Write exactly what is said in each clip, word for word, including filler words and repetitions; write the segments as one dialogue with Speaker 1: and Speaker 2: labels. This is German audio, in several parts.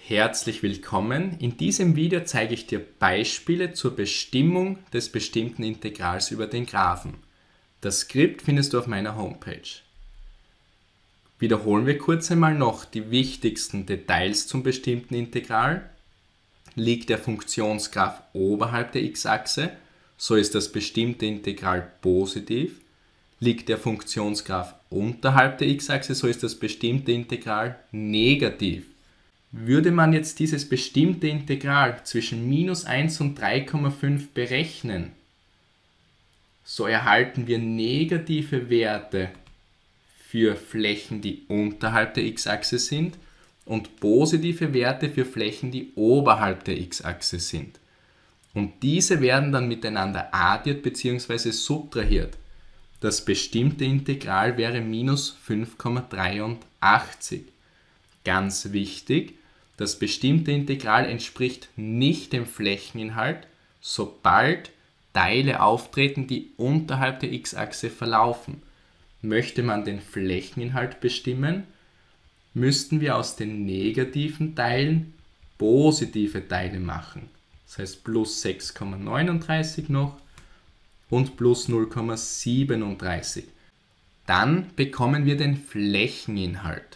Speaker 1: Herzlich willkommen. In diesem Video zeige ich dir Beispiele zur Bestimmung des bestimmten Integrals über den Graphen. Das Skript findest du auf meiner Homepage. Wiederholen wir kurz einmal noch die wichtigsten Details zum bestimmten Integral. Liegt der Funktionsgraph oberhalb der x-Achse, so ist das bestimmte Integral positiv. Liegt der Funktionsgraph unterhalb der x-Achse, so ist das bestimmte Integral negativ. Würde man jetzt dieses bestimmte Integral zwischen minus eins und drei Komma fünf berechnen, so erhalten wir negative Werte für Flächen, die unterhalb der x-Achse sind und positive Werte für Flächen, die oberhalb der x-Achse sind. Und diese werden dann miteinander addiert bzw. subtrahiert. Das bestimmte Integral wäre minus fünf Komma dreiundachtzig. Ganz wichtig, das bestimmte Integral entspricht nicht dem Flächeninhalt, sobald Teile auftreten, die unterhalb der x-Achse verlaufen. Möchte man den Flächeninhalt bestimmen, müssten wir aus den negativen Teilen positive Teile machen. Das heißt plus sechs Komma neununddreißig noch und plus null Komma siebenunddreißig. Dann bekommen wir den Flächeninhalt.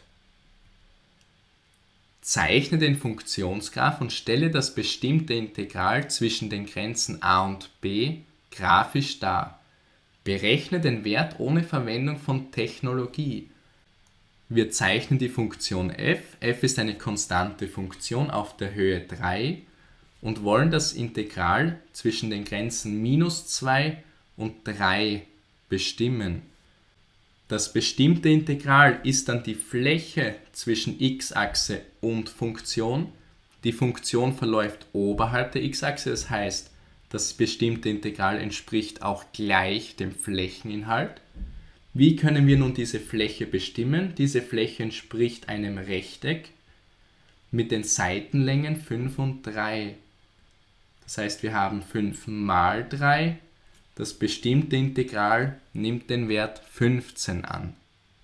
Speaker 1: Zeichne den Funktionsgraph und stelle das bestimmte Integral zwischen den Grenzen a und b grafisch dar. Berechne den Wert ohne Verwendung von Technologie. Wir zeichnen die Funktion f. f ist eine konstante Funktion auf der Höhe drei und wollen das Integral zwischen den Grenzen minus zwei und drei bestimmen. Das bestimmte Integral ist dann die Fläche zwischen x-Achse und Funktion. Die Funktion verläuft oberhalb der x-Achse, das heißt, das bestimmte Integral entspricht auch gleich dem Flächeninhalt. Wie können wir nun diese Fläche bestimmen? Diese Fläche entspricht einem Rechteck mit den Seitenlängen fünf und drei. Das heißt, wir haben fünf mal drei. Das bestimmte Integral nimmt den Wert fünfzehn an.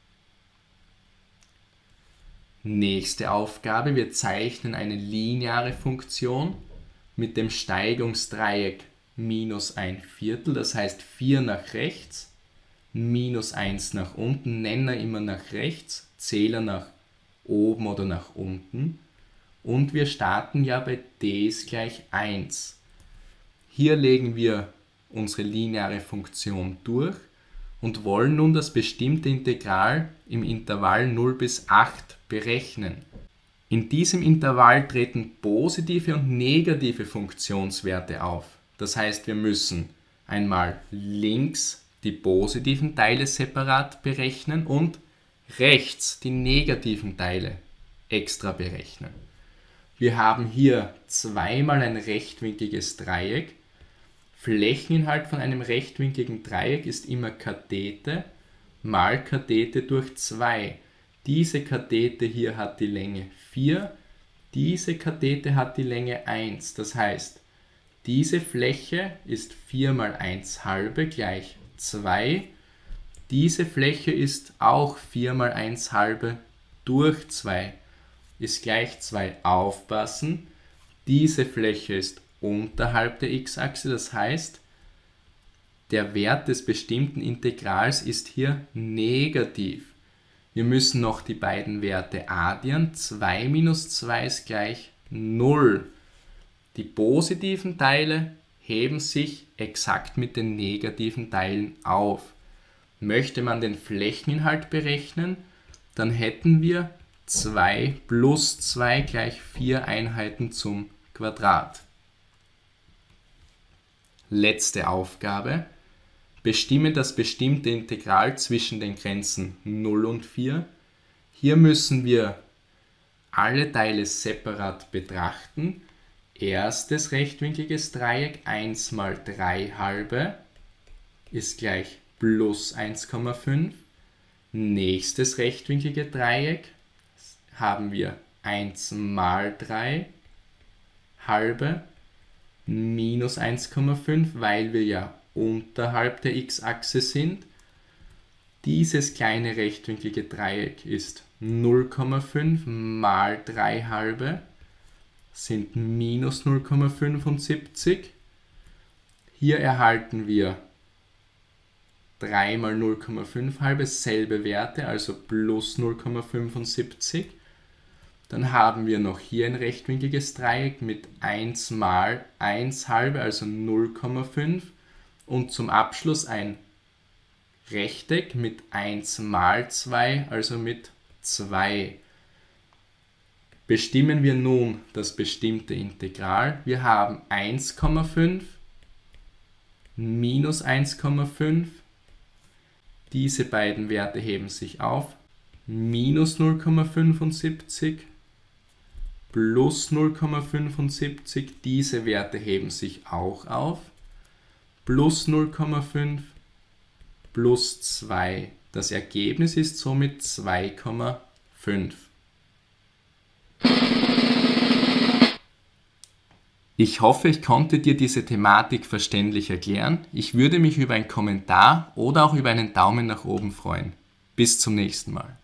Speaker 1: Nächste Aufgabe, wir zeichnen eine lineare Funktion mit dem Steigungsdreieck minus ein Viertel, das heißt vier nach rechts, minus eins nach unten, Nenner immer nach rechts, Zähler nach oben oder nach unten. Und wir starten ja bei d ist gleich eins. Hier legen wir unsere lineare Funktion durch und wollen nun das bestimmte Integral im Intervall null bis acht berechnen. In diesem Intervall treten positive und negative Funktionswerte auf. Das heißt, wir müssen einmal links die positiven Teile separat berechnen und rechts die negativen Teile extra berechnen. Wir haben hier zweimal ein rechtwinkliges Dreieck. Flächeninhalt von einem rechtwinkligen Dreieck ist immer Kathete mal Kathete durch zwei. Diese Kathete hier hat die Länge vier, diese Kathete hat die Länge eins. Das heißt, diese Fläche ist vier mal eins halbe gleich zwei. Diese Fläche ist auch vier mal eins halbe durch zwei ist gleich zwei. Aufpassen, diese Fläche ist unterhalb der x-Achse, das heißt, der Wert des bestimmten Integrals ist hier negativ. Wir müssen noch die beiden Werte addieren. zwei minus zwei ist gleich null. Die positiven Teile heben sich exakt mit den negativen Teilen auf. Möchte man den Flächeninhalt berechnen, dann hätten wir zwei plus zwei gleich vier Einheiten zum Quadrat. Letzte Aufgabe. Bestimme das bestimmte Integral zwischen den Grenzen null und vier. Hier müssen wir alle Teile separat betrachten. Erstes rechtwinkliges Dreieck, eins mal drei halbe ist gleich plus eins Komma fünf. Nächstes rechtwinklige Dreieck haben wir eins mal drei halbe minus eins Komma fünf, weil wir ja unterhalb der x-Achse sind. Dieses kleine rechtwinklige Dreieck ist null Komma fünf mal drei halbe sind minus null Komma fünfundsiebzig. Hier erhalten wir drei mal null Komma fünf halbe, selbe Werte, also plus null Komma fünfundsiebzig. Dann haben wir noch hier ein rechtwinkliges Dreieck mit eins mal eins halbe, also null Komma fünf. Und zum Abschluss ein Rechteck mit eins mal zwei, also mit zwei. Bestimmen wir nun das bestimmte Integral. Wir haben eins Komma fünf minus eins Komma fünf. Diese beiden Werte heben sich auf. Minus null Komma fünfundsiebzig plus null Komma fünfundsiebzig. Diese Werte heben sich auch auf. Plus null Komma fünf plus zwei. Das Ergebnis ist somit zwei Komma fünf. Ich hoffe, ich konnte dir diese Thematik verständlich erklären. Ich würde mich über einen Kommentar oder auch über einen Daumen nach oben freuen. Bis zum nächsten Mal.